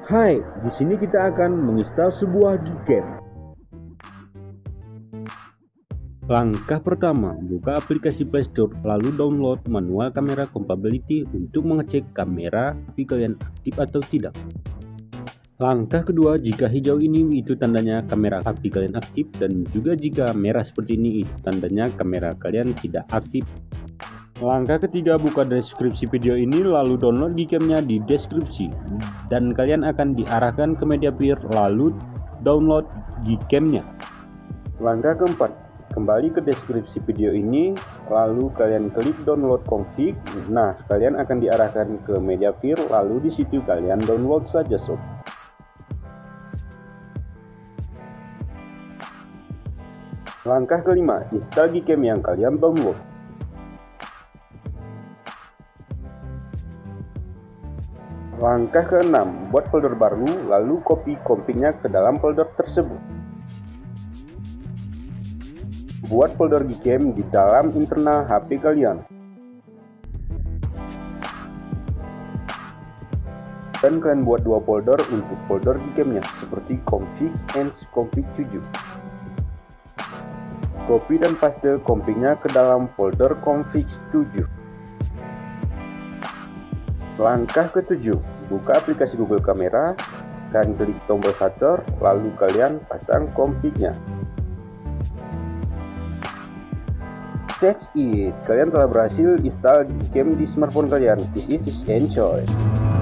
Hai, di sini kita akan menginstal sebuah game. Langkah pertama, buka aplikasi Play Store, lalu download manual kamera compatibility untuk mengecek kamera HP kalian aktif atau tidak. Langkah kedua, jika hijau ini itu tandanya kamera HP kalian aktif, dan juga jika merah seperti ini itu tandanya kamera kalian tidak aktif. Langkah ketiga, buka deskripsi video ini lalu download Gcam-nya di deskripsi, dan kalian akan diarahkan ke media player lalu download Gcam-nya. Langkah keempat, kembali ke deskripsi video ini lalu kalian klik download config. Nah, kalian akan diarahkan ke media player lalu di situ kalian download saja sob. Langkah kelima, install Gcam yang kalian download. Langkah keenam, buat folder baru lalu copy config-nya ke dalam folder tersebut. Buat folder Gcam di dalam internal HP kalian. Dan kalian buat dua folder untuk folder Gcam-nya seperti config and config 7. Copy dan paste config-nya ke dalam folder config 7. Langkah ke-7, buka aplikasi Google Kamera dan klik tombol shutter lalu kalian pasang config-nya. That's it, kalian telah berhasil install Gcam di smartphone kalian. This is enjoy.